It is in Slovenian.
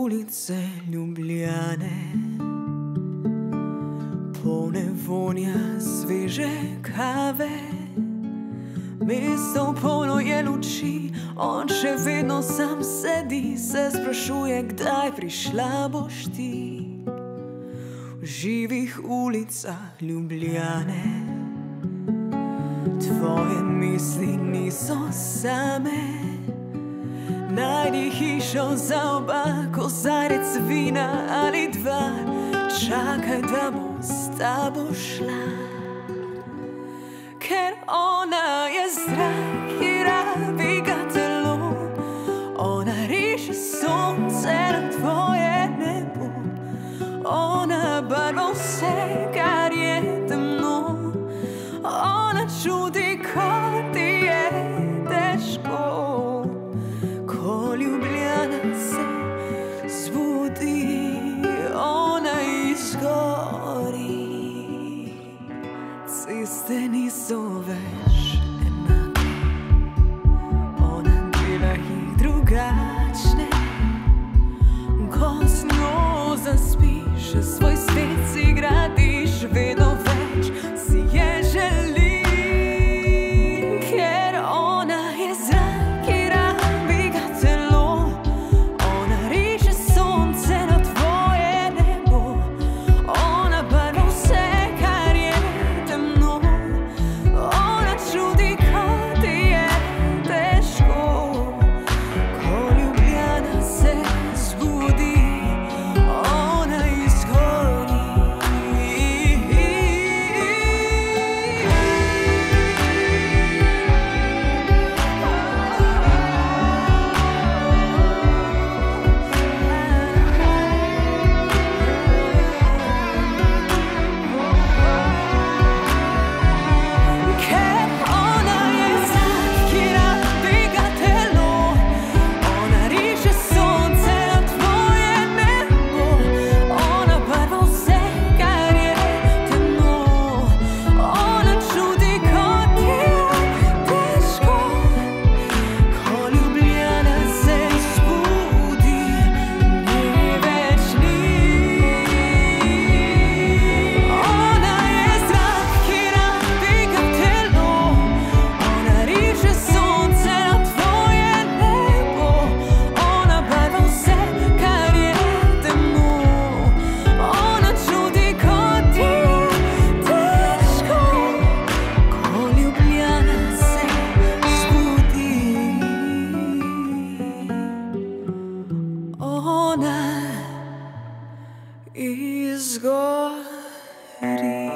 ulice Ljubljane, polne vonja sveže kave. Mesto polno je luči, on še vedno sam sedi, se sprašuje, kdaj prišla boš ti. V živih ulicah Ljubljane tvoje misli niso same. Najdi hišo za oba, kozarec vina ali dva, čakaj, da bo s tabo šla. Ker ona je zrak, ki rabi ga telo, ona riše sonce na tvoje nebo, ona barva vse, kar je temno, ona čudi, ko ti je težko. Ko Ljubljana se zbudi, ona izgori. Ceste niso več enake, ona dela jih drugačne. Ko z njo zaspiš, svoj svet si gradiš, vedno več si je želiš. Ker ona je zrak, ki rabi ga telo, ona riše sonce na tvoje nebo, ona barva vse, kar je temno, ona čudi, ko ti je težko. Ko Ljubljana se zbudi, ona izgori. Ker ona je zrak, ki rabi ga telo, ona riše sonce na tvoje nebo, ona barva vse, kar je temno, ona čudi, ko ti je težko. Ko Ljubljana se zbudi, nje več ni. Ona je zrak, ki rabi ga telo, ona riše sonce na tvoje nebo, ona barva vse, kar je temno, ona čudi, ko ti je težko. Ko Ljubljana se zbudi, ona izgori.